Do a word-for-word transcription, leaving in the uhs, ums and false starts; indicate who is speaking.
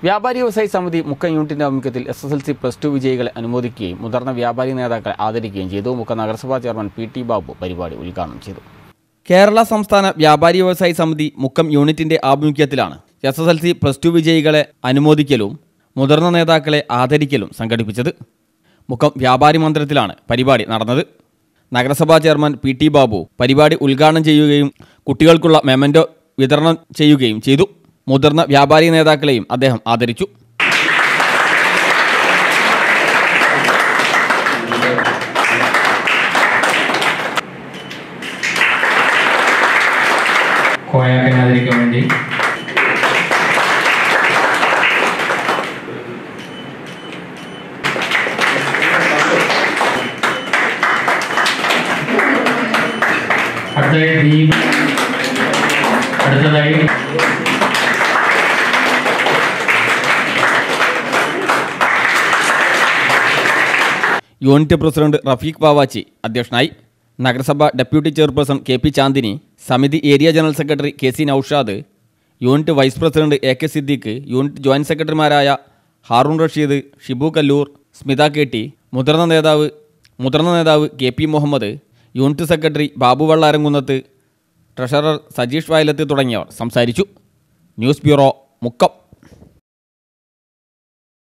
Speaker 1: വ്യാപാരി വ്യവസായി സമിതി മുക്കം യൂണിറ്റിന്റെ ആഭിമുഖ്യത്തിൽ S S L C plus two വിജയികളെ അനുമോദിക്കുകയും മുതിർന്ന വ്യാപാരി നേതാക്കളെ ആദരിക്കുകയും ചെയ്തു. മുക്കം നഗരസഭാ ചെയർമാൻ പി ടി ബാബു പരിപാടി ഉദ്ഘാടനം ചെയ്തു. കേരള സംസ്ഥാന വ്യാപാരി വ്യവസായി സമിതി മുക്കം യൂണിറ്റിന്റെ ആഭിമുഖ്യത്തിലാണ് S S L C plus two വിജയികളെ അനുമോദിക്കലും മുതിർന്ന നേതാക്കളെ ആദരിക്കലും സംഘടിപ്പിച്ചത്. മുക്കം വ്യാപാരി മന്ദിരത്തിലാണ് പരിപാടി നടന്നത്. നഗരസഭാ ചെയർമാൻ പി ടി ബാബു പരിപാടി ഉദ്ഘാടനം ചെയ്യുകയും കുട്ടികൾക്കുള്ള മെമന്റോ വിതരണം ചെയ്യുകയും ചെയ്തു. മുതിർന്ന വ്യാപാരി നേതാക്കളെയും അദ്ദേഹം ആദരിച്ചു.
Speaker 2: കോയാക്കാൻ വേണ്ടി അടുത്തതായി അടുത്തതായി
Speaker 1: യൂണിറ്റ് പ്രസിഡന്റ് റഫീഖ് ബാവാച്ചി അധ്യക്ഷനായി. നഗരസഭ deputy chairperson K P Chandini, സമിതി area general secretary K C Noushad, unit vice president A K Siddique, unit joint സെക്രട്ടറിമാരായ ഹാറൂൺ റഷീദ്, ഷിബു കല്ലൂർ, സ്മിത കെ ടി, മുതിർന്ന നേതാവ് മുതിർന്ന നേതാവ് K P Muhammad, unit secretary Babu Vallaramkunnath, treasurer Sajeesh Vayalath തുടങ്ങിയവർ സംസാരിച്ചു. News bureau, Mukkam.